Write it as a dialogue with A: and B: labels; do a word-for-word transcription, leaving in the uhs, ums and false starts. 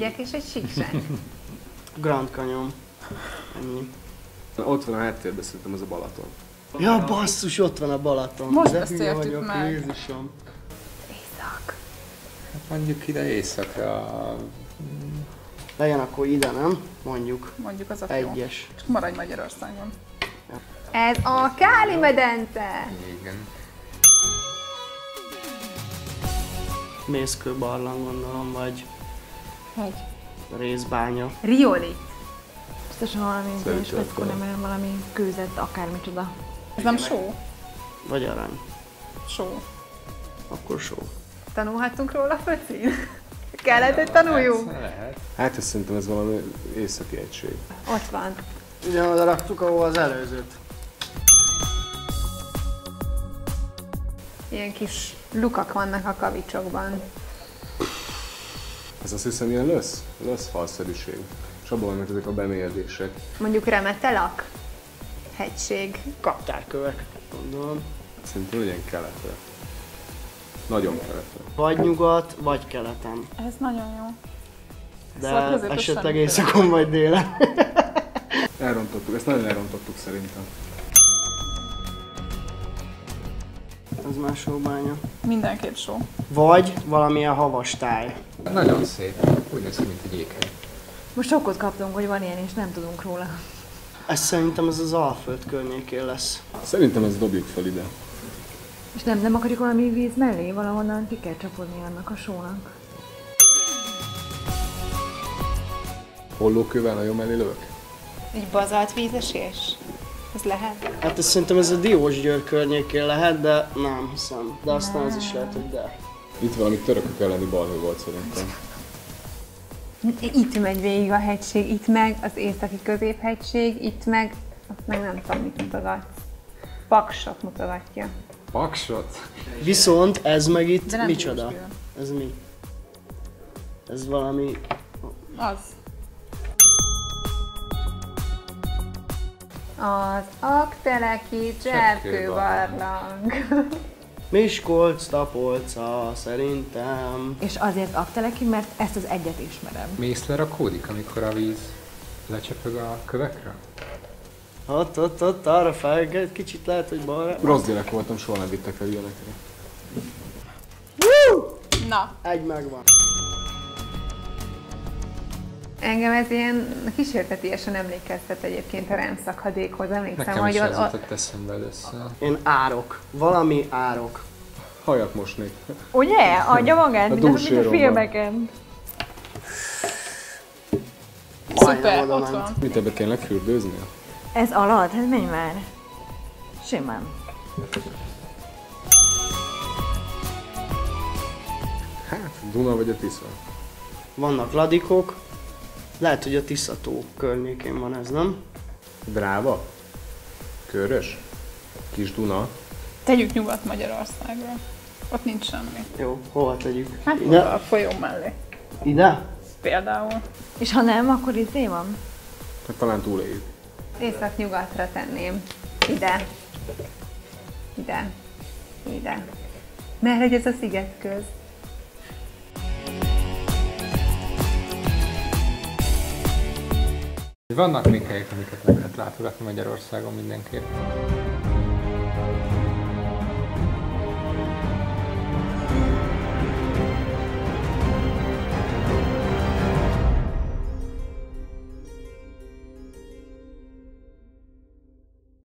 A: hegyek és egy síkság.
B: Grand Canyon. Ennyi.
C: Ott van a háttérben, szerintem az a Balaton.
B: Ja, basszus, ott van a Balaton.
D: Most
B: de
D: beszéltük
B: vagyok,
D: meg.
B: Jézusom.
A: Észak.
E: Hát mondjuk ide éjszakra.
B: Legyen akkor ide, nem? Mondjuk.
D: Mondjuk az a jó.
B: Egyes.
D: Csak maradj Magyarországon.
A: Ez a Káli medence.
E: Igen.
B: Mészkő barlang gondolom, vagy
A: Hegy.
B: részbánya.
A: Riolit.
F: Biztosan valami
C: Szerintem
F: speckó,
C: akkor.
F: nem valami kőzet, akármicsoda.
D: Ez nem só?
B: Vagy arany.
D: Só.
B: Akkor só.
A: Tanulhattunk róla, Föcin? Kellett, hogy tanuljunk?
E: Lehet.
C: Hát ez szerintem ez valami északi egység.
A: Ott van.
B: Ugyanoda raktuk, ahol az előzőt.
A: Ilyen kis lukak vannak a kavicsokban.
C: Ez azt hiszem ilyen lösz, lösz falszerűség. És abban vannak ezek a bemérdések.
A: Mondjuk Remetelak. Hegység.
B: Kaptárkövek, gondolom.
C: Szerintem legyen keletre. Nagyon keletre.
B: Vagy nyugat, vagy keleten.
D: Ez nagyon jó.
B: De
D: Szóval középen
B: esetleg
D: semmi
B: éjszakon vagy délen.
C: Elrontottuk, ezt nagyon elrontottuk szerintem.
B: Ez már sóbánya.
D: Mindenképp só.
B: Vagy valamilyen havas táj.
E: Nagyon szép. Úgy néz ki, mint egy éghely.
F: Most sokkot kaptunk, hogy van ilyen, és nem tudunk róla.
B: Ez szerintem ez az Alföld környékén lesz.
C: Szerintem ezt dobjuk fel ide.
F: És nem, nem akarjuk valami víz mellé, valahonnan ki kell csapodni annak a sónak.
C: Hollókővel nagyon mellé lövök?
A: Egy bazalt vízesés? Ez lehet?
B: Hát ez szerintem ez a Diósgyőr környékén lehet, de nem hiszem. De aztán az is lehet, hogy de.
C: Itt valami törökök elleni balhő volt szerintem.
A: Itt megy végig a hegység, itt meg az északi középhegység, itt meg, azt meg nem tudom, mit mutogat. Paksot mutogatja.
E: Paksot?
B: Viszont ez meg itt
D: De nem
B: micsoda?
D: Diósgyőr.
B: Ez mi? Ez valami...
D: Az.
A: Az Akteleki cserkőbarlang.
B: Miskolc tapolca szerintem.
F: És azért Akteleki, mert ezt az egyet ismerem.
E: Mész lerakódik, amikor a víz lecsöpög a kövekre?
B: Ott, ott, ott, arra fel, egy kicsit lehet, hogy balra.
C: Rossz gyerek voltam, soha nem vittek el ilyenekre.
D: Na.
B: Egy megvan.
A: Engem ez ilyen kísértetiesen emlékeztet egyébként a rám szakadékhoz. Emlékszem,
E: Nekem
A: hogy
E: is ez
A: ott,
E: jutott eszembe először.
B: Én árok. Valami árok.
C: Hajat mosnék.
F: Ugye? Adja magát,
C: A
F: mint a, mint a
C: dúséromban.
F: filmeken.
D: Szuper,
B: Majdnem
D: ott
B: oda
D: van.
B: ment.
C: Mit ebbe kellene fürdőzni?
F: Ez alatt? Hát menj már. Simán.
C: Hát, Duna vagy a Tisza?
B: Vannak ladikok. Lehet, hogy a Tiszató környékén van ez, nem?
C: Dráva? Körös? Kis Duna?
D: Tegyük Nyugat-Magyarországra. Ott nincs semmi.
B: Jó, hova tegyük?
D: Hát
B: Ide?
D: a folyó mellé.
B: Ide?
D: Például.
F: És ha nem, akkor izé van?
C: Hát talán túléljük.
A: észak-nyugatra tenném. Ide. Ide. Ide. Mert hogy ez a szigetköz.
E: Vannak még helyek, amiket meg lehet látogatni Magyarországon mindenképp.